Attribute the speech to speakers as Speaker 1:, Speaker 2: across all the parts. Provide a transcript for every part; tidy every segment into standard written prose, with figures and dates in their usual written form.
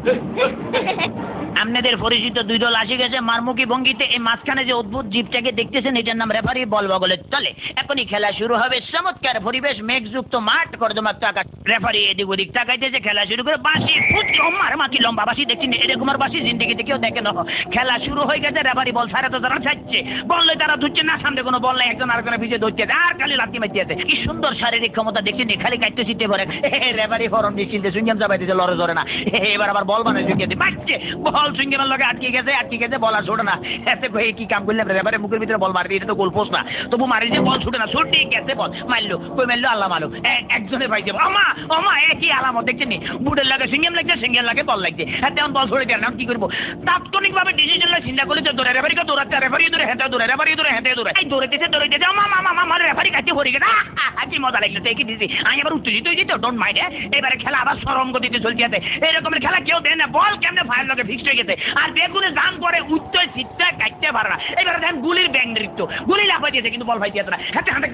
Speaker 1: আপনাদের পরিচিত দুই দল আসে গেছে মারমুখী ভঙ্গিতে। এই মাঝখানে যে অদ্ভুত জীবটাকে দেখতেছেন এটার নাম রেফারি বল বগলে চলে। এখনই খেলা শুরু হবে। চমৎকার পরিবেশ, মেঘযুক্ত মাঠ, কর্দমাক্ত আকাশ। রেফারি এদিক ওদিক তাকাইতেছে, খেলা শুরু করে বাঁশি ফুটছে। মারমাকি লম্বা বাঁশি দেখছি না, এরকম আর বাঁশি জিন্দিগিতে কেউ দেখে না। খেলা শুরু হয়ে গেছে। রেফারি বল ছাড়া তো তারা ছাড়ছে, বললে তারা ধরছে না, সামনে কোনো বল নাই, একজন আরেকজনের পিছিয়ে ধরছে আর খালি লাথি মারতে আছে। কি সুন্দর শারীরিক ক্ষমতা দেখছি নি, খালি কাটতে ছিটতে পড়ে। রেফারি ফরম নিশ্চিন্তে সুইংগাম চাপাইতেছে, লড়ে ধরে না। এবার আবার বল বানায় সুইংগাতে বাচ্চে, বল সুইংগামের লগে আটকে গেছে, বল আর ছোটে না। এতে কই কি কাম করলাম, রেফারি মুখের ভিতরে বল মারি, এটা তো গোল পোস্ট না, তবু মারি যে বল ছুটে না, ছুটে গেছে বল মারলো, কই মারলো আল্লাহ মালুম। একজনে পাইছে আমা আমা, একই আলামত দেখছেন নি, বুটের লাগে সিঙ্গেম লাগছে, সিঙ্গেল লাগে বল লাগছে। হ্যাঁ তেমন বল ছড়ে দেয় না, কি করবো? তাৎক্ষণিকভাবে ডিসিশন চিন্তা করলে দৌড়ে রেফারিকে দৌড়াচ্ছে, রেফারি দৌড়ে হেঁটে দৌড়ে, রেফারি দৌড়ে হেঁটে দৌড়ে, এই দৌড়াইতেছে আমার রেফারি কাছে ভরে গেছে। কি মজা লাগলো, দেখি দিছি আমি আবার উত্তেজিত হয়ে যেত, ডোন্ট মাইন্ড। এবারে খেলা আবার সরম গতিতে চলতে আছে। এরকমের খেলা কেউ দেয় না, বল কেমনে ফায়ার লগে ফিক্সড হয়ে গেছে, আর বেগুনে দান করে উচ্চ সিটটা কাটতে পারে না। এবারে দেখেন গুলির ব্যাং নৃত্য, গুলি লাফাই দিয়েছে কিন্তু বল ফাইতে না, হাতে হাতে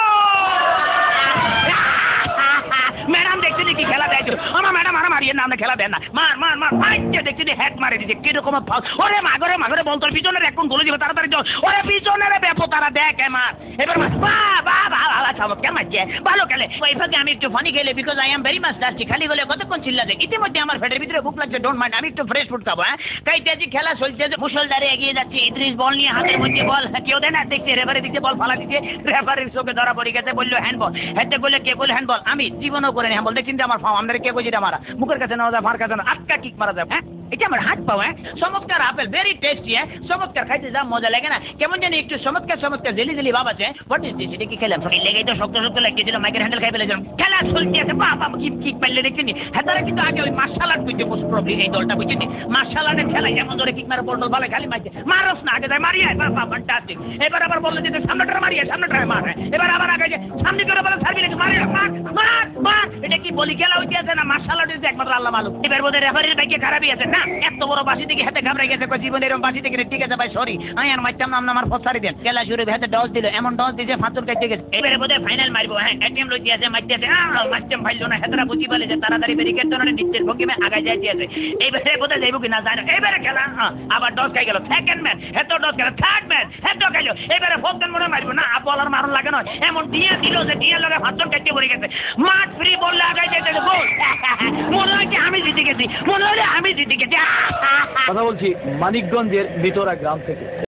Speaker 1: ম্যাডাম দেখছি কি খেলা দেয়, আমার ম্যাডাম আর মারিয়ে না, খেলা দেন না, মার মার মার ফাইটে দেখছি হ্যাট মারে দিচ্ছে কিরকম ফাউল। ওরে মাগরে মাগরে বল তোর পিছনের এখন গোলে দিবে তাড়াতাড়ি চল, ওরে পিছনের ব্যাপো তারা দেখ মার। এবার চমৎকার মারছে, ভালো খেলে। ওই ফাঁকে আমি একটু ফানি খেলে, because I am very much dusty. খালি বলে কতক্ষণ চিল্লা দেয়, ইতিমধ্যে আমার পেটের ভিতরে ভুক লাগছে, ডোন্ট মাইন্ড, আমি একটু ফ্রেশ ফুড খাবো। কাইতে আছি, খেলা চলছে, মুসলধারে এগিয়ে যাচ্ছে। ইদ্রিস বল নিয়ে হাতের মধ্যে বল, কেউ দেয় না, দেখছে রেফারি দিচ্ছে বল ফালা দিচ্ছে, রেফারির চোখে ধরা পড়ে গেছে, বললো হ্যান্ডবল। হেঁটে বললে কে বলে হ্যান্ডবল, আমি জীবনও করে হ্যান্ডবল দেখছি আমার ফার্ম, আমাদের কে বলছি মারা, মুখের কাছে নেওয়া যায়, মার কাছে না, আটকা কিক মারা যায়। হ্যাঁ এটা আমার হাত পাও। চমৎকার আপেল, ভেরি টেস্টি। চমৎকার খাইতে যা মজা লাগে না, কেমন জানি একটু চমৎকার চমৎকার জেলি জেলি ভাব আছে। হোয়াট ইজ দিস, এটা কি খেলাম? লেগেই তো শক্ত শক্ত লাগছিল, মাইকের হ্যান্ডেল খাই ফেলেছিলাম। খেলা চলছে আছে, বাবা কিক কিক পাইলে দেখছেন। হেতারা কিন্তু আগে ওই মার্শাল আর্ট বুঝছে, মোস্ট প্রবলি এই দলটা বুঝছেন, মার্শাল আর্টের খেলা যেমন ধরে কিক মারে, বল ভালো খালি মারছে, মারস না, আগে যায় মারিয়ে, বাবা ফ্যান্টাস্টিক। এবার আবার বললো যে সামনেটা মারিয়ে, সামনেটা মারে, এবার আবার আগে যে সামনে করে বলে সার্ভি রেখে মারে, মার মার মার। এটা কি বলি খেলা হইতে আছে না মার্শাল আর্ট একমাত্র আল্লাহ মালুম। এবার বোধহয় রেফারির বাইকে খারাপই আছে না, এত বড় বাসি থেকে হাতে ঘাবড়ে গেছে, জীবনে এরকম বাসি থেকে। ঠিক আছে ভাই সরি, আমি আর মারতাম না, আমার ফসারি দেন। খেলা শুরু হাতে ডস দিল, এমন ডস দিয়েছে ফাঁচুর কাটতে গেছে। এবারে বোধহয় ফাইনাল মারবো। হ্যাঁ এটিএম লইতে আছে, মারতে আছে, মারতাম ফাইল না, হেতরা বুঝি বলে যে তাড়াতাড়ি ব্যারিকেড ধরে নিচের ভঙ্গিমে আগায় যাইতে আছে। এইবারে বোধহয় যাইব কি না জানো। এবারে খেলা আবার ডস খাই গেল, সেকেন্ড ম্যান হেতো ডস গেল, থার্ড ম্যান হেতো খাইলো। এবারে ফোর্থ ম্যান মনে মারবো না, বলার মারণ লাগে নয়, এমন দিয়ে দিল যে দিয়ে লগে ফাঁচুর কাটতে পড়ে গেছে। মাঠ ফ্রি বললে আগায় যাইতে গোল। মনে হয় আমি জিতে গেছি, মনে হলে আমি জিতে গেছি।
Speaker 2: কথা বলছি মানিকগঞ্জের ভিতরা গ্রাম থেকে।